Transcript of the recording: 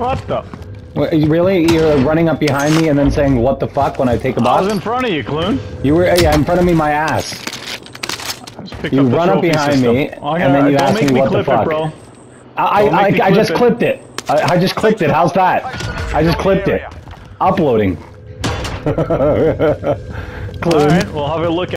What the? What, really? You're running up behind me and then saying what the fuck when I take a I box? was in front of you, Clune. You were, yeah, in front of me, my ass. You run up behind me, and then you ask me what the fuck. Bro. I just clipped it. I just clipped it. How's that? I just clipped it. Uploading. Alright, we'll have a look at